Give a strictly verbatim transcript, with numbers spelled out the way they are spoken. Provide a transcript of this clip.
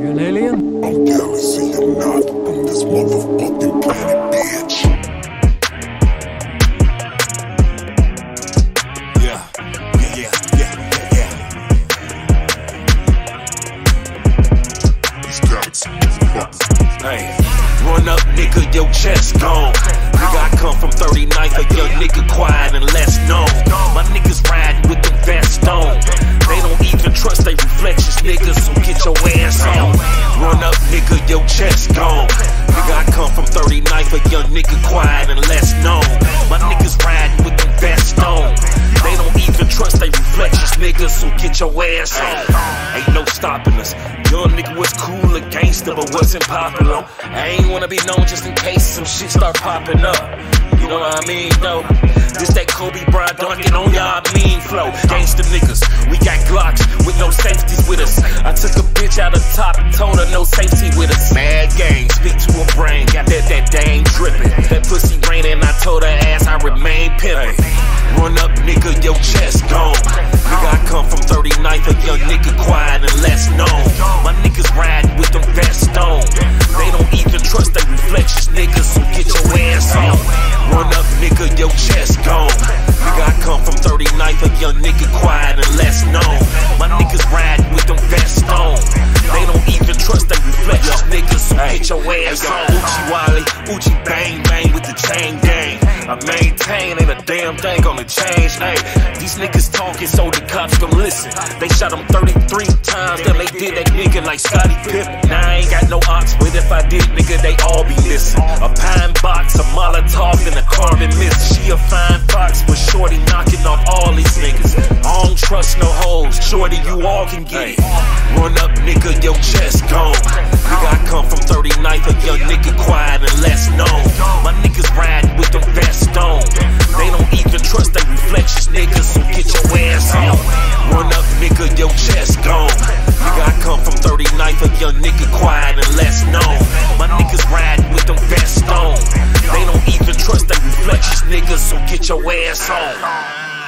You an alien? I'm Galax-E, I'm not on this motherfucking planet, bitch. Yeah, yeah, yeah, yeah, yeah, yeah. These Galaxy motherfuckers. Hey, run up, nigga, your chest gone. Nigga, I come from thirty-ninth, a young nigga quiet and less known. My niggas riding with them vests on. They don't even trust they reflections, niggas, so get your ass on. Run up, nigga, your chest gone. Nigga, I come from thirty-ninth, a young nigga quiet and less known. My niggas riding with them vests on. They don't even trust they reflections, niggas, so get your ass on. Ain't no stopping us. Young nigga was cool, a gangster, but wasn't popular. I ain't wanna be known just in case some shit start popping up. You know what I mean, though? This that Kobe Bryant dunking on y'all mean flow. Gangsta niggas, we got Glocks with no safeties with us. I took a bitch out of top and told her no safety with us. Mad gang, speak to her brain, got that that dang drippin'. That pussy raining, I told her ass I remain pimpin'. Run up, nigga, your chest gone. Nigga, I come from thirty-ninth, a young nigga quiet and less known. My niggas riding with them vests on. They don't even trust they reflections, niggas, so get your ass on. Run up, nigga, your chest gone. Nigga, I come from thirty-ninth, a young nigga quiet and less known. My niggas riding with them vests on. They don't even trust they reflections, niggas, so get your ass on. Uchi Wally, Uchi bang bang with the chain gang. I maintain, ain't a damn thing gonna change. Hey, these niggas talking so the cops gon' listen. They shot him thirty-three times, then they did that nigga like Scottie Pippen. Now I ain't got no ox, but if I did, nigga, they all be missing. A pine box, a Molotov, and a carbon mist. She a fine fox, but shorty knocking off all these niggas. I don't trust no hoes, shorty, you all can get it. Run up, nigga, your chest gone. Nigga, I come from thirty-ninth, a young nigga quiet and less known. My niggas riding with them vests on. They don't even trust they reflections, niggas, so get your ass on. Run up, nigga, your chest gone. Nigga, I come from thirty-ninth, a young nigga quiet and less known. My niggas riding with them vests on. They don't even trust they reflections, niggas, so get your ass on.